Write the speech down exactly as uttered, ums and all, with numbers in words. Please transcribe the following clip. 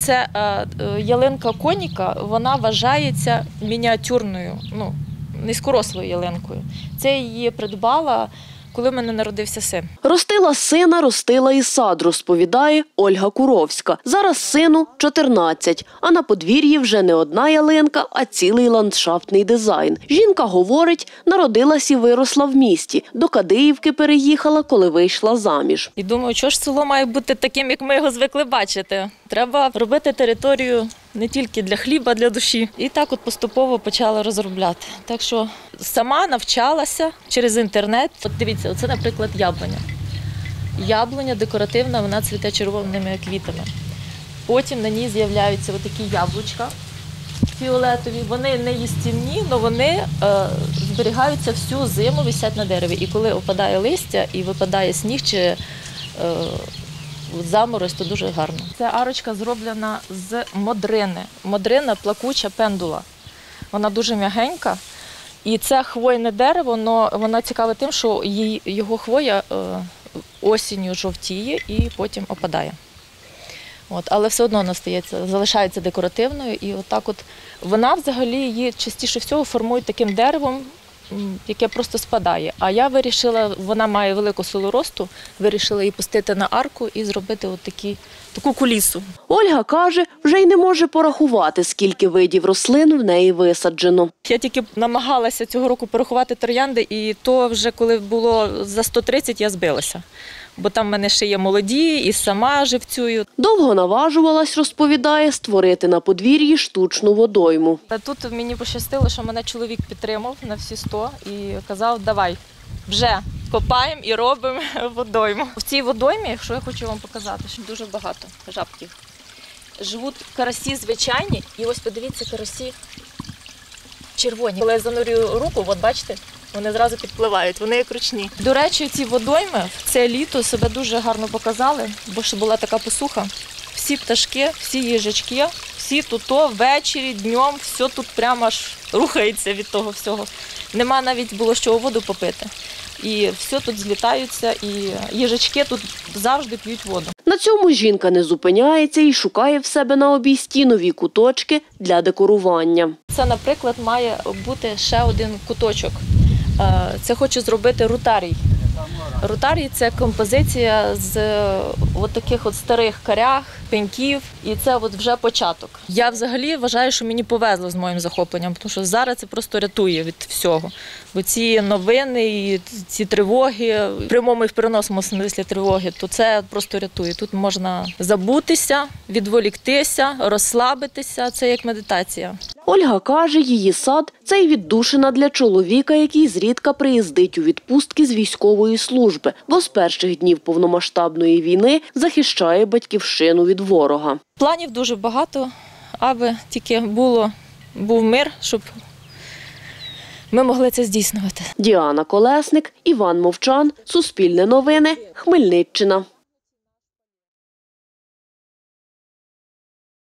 Це е, ялинка коніка, вона вважається мініатюрною, ну, низькорослою ялинкою. Це її придбала, коли в мене народився син. Ростила сина, ростила і сад, розповідає Ольга Куровська. Зараз сину чотирнадцять, а на подвір'ї вже не одна ялинка, а цілий ландшафтний дизайн. Жінка говорить, народилась і виросла в місті. До Кадиївки переїхала, коли вийшла заміж. І думаю, що ж село має бути таким, як ми його звикли бачити. Треба робити територію не тільки для хліба, а для душі. І так от поступово почала розробляти. Так що сама навчалася через інтернет. От дивіться, оце, наприклад, яблуня. Яблуня декоративна, вона цвіте червоними квітами. Потім на ній з'являються отакі яблучка фіолетові. Вони не їстівні, але вони е, зберігаються всю зиму, висять на дереві. І коли опадає листя і випадає сніг чи е, заморозь, то дуже гарно. Ця арочка зроблена з модрини. Модрина – плакуча пендула. Вона дуже м'ягенька. І це хвойне дерево, но вона цікава тим, що її, його хвоя е, осінню жовтіє і потім опадає. От, але все одно вона стається, залишається декоративною. І отак от вона взагалі її частіше всього формують таким деревом, яке просто спадає. А я вирішила, вона має велику силу росту, вирішила її пустити на арку і зробити от такі, таку кулісу. Ольга каже, вже й не може порахувати, скільки видів рослин в неї висаджено. Я тільки намагалася цього року порахувати троянди, і то вже коли було за сто тридцять, я збилася. Бо там в мене ще є молоді, і сама живцюю. Довго наважувалась, розповідає, створити на подвір'ї штучну водойму. Тут мені пощастило, що мене чоловік підтримав на всі сто і казав, давай, вже копаємо і робимо водойму. В цій водоймі, що я хочу вам показати, що дуже багато жабків. Живуть карасі звичайні, і ось подивіться, карасі червоні. Коли я занурюю руку, от бачите, вони зразу підпливають, вони як ручні. До речі, ці водойми в це літо себе дуже гарно показали, бо ще була така посуха. Всі пташки, всі їжачки, всі тут ввечері, днем, все тут прямо аж рухається від того всього. Нема навіть було з чого воду попити. І все тут злітаються, і їжачки тут завжди п'ють воду. На цьому жінка не зупиняється і шукає в себе на обійсті нові куточки для декорування. Це, наприклад, має бути ще один куточок. Це хочу зробити рутарій. Рутарій – це композиція з от таких от старих коряг, пеньків, і це от вже початок. Я взагалі вважаю, що мені повезло з моїм захопленням, тому що зараз це просто рятує від всього. Бо ці новини, і ці тривоги, в прямому і в переносному смислі тривоги, то це просто рятує. Тут можна забутися, відволіктися, розслабитися, це як медитація. Ольга каже, її сад – це й віддушина для чоловіка, який зрідка приїздить у відпустки з військової служби, бо з перших днів повномасштабної війни захищає батьківщину від ворога. Планів дуже багато, аби тільки було, був мир, щоб ми могли це здійснювати. Діана Колесник, Іван Мовчан, Суспільне новини, Хмельниччина.